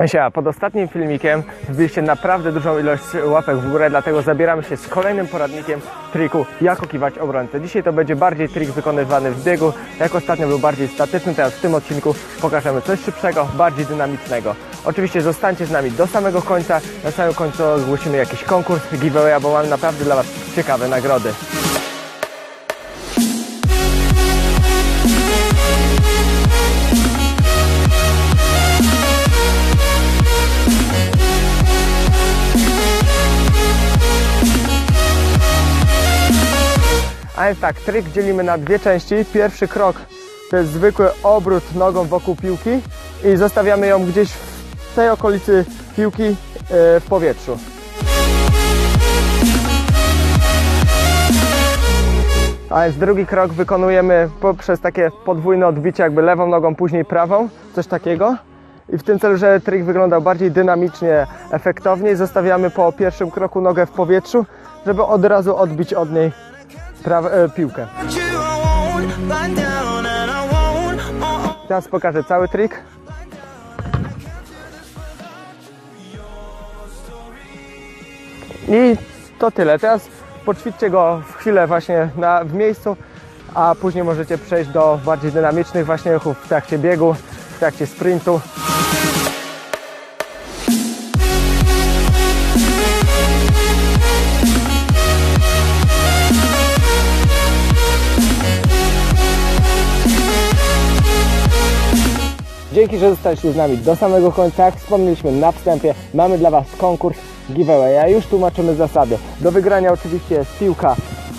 Pod ostatnim filmikiem wbiliście naprawdę dużą ilość łapek w górę, dlatego zabieramy się z kolejnym poradnikiem triku, jak okiwać obrońcę. Dzisiaj to będzie bardziej trik wykonywany w biegu, jak ostatnio był bardziej statyczny, teraz w tym odcinku pokażemy coś szybszego, bardziej dynamicznego. Oczywiście zostańcie z nami do samego końca, na samym końcu ogłosimy jakiś konkurs, giveaway, bo mamy naprawdę dla Was ciekawe nagrody. A więc tak, trik dzielimy na dwie części. Pierwszy krok to jest zwykły obrót nogą wokół piłki i zostawiamy ją gdzieś w tej okolicy piłki w powietrzu. A więc drugi krok wykonujemy poprzez takie podwójne odbicie, jakby lewą nogą, później prawą, coś takiego. I w tym celu, żeby trik wyglądał bardziej dynamicznie, efektowniej, zostawiamy po pierwszym kroku nogę w powietrzu, żeby od razu odbić od niej piłkę. Teraz pokażę cały trik. I to tyle. Teraz poćwiczcie go w chwilę właśnie w miejscu, a później możecie przejść do bardziej dynamicznych właśnie ruchów w trakcie biegu, w trakcie sprintu. Dzięki, że zostaliście z nami do samego końca. Jak wspomnieliśmy na wstępie, mamy dla Was konkurs giveaway. A już tłumaczymy zasady. Do wygrania oczywiście jest piłka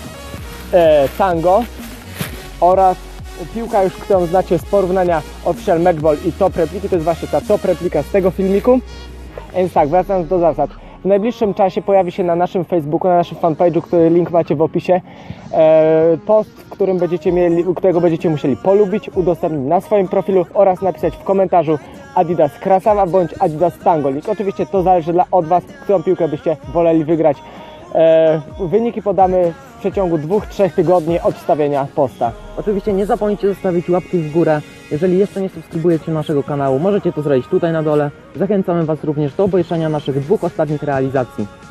Tango oraz piłka, już którą znacie z porównania Official Matchball i Top Repliki. To jest właśnie ta Top Replika z tego filmiku. Więc tak, wracając do zasad. W najbliższym czasie pojawi się na naszym Facebooku, na naszym fanpage'u, który link macie w opisie, post, którego będziecie musieli polubić, udostępnić na swoim profilu oraz napisać w komentarzu Adidas Krasawa bądź Adidas Tango Link. Oczywiście to zależy od Was, którą piłkę byście woleli wygrać. Wyniki podamy w przeciągu 2-3 tygodni od wstawienia posta. Oczywiście nie zapomnijcie zostawić łapki w górę. Jeżeli jeszcze nie subskrybujecie naszego kanału, możecie to zrobić tutaj na dole. Zachęcamy Was również do obejrzenia naszych 2 ostatnich realizacji.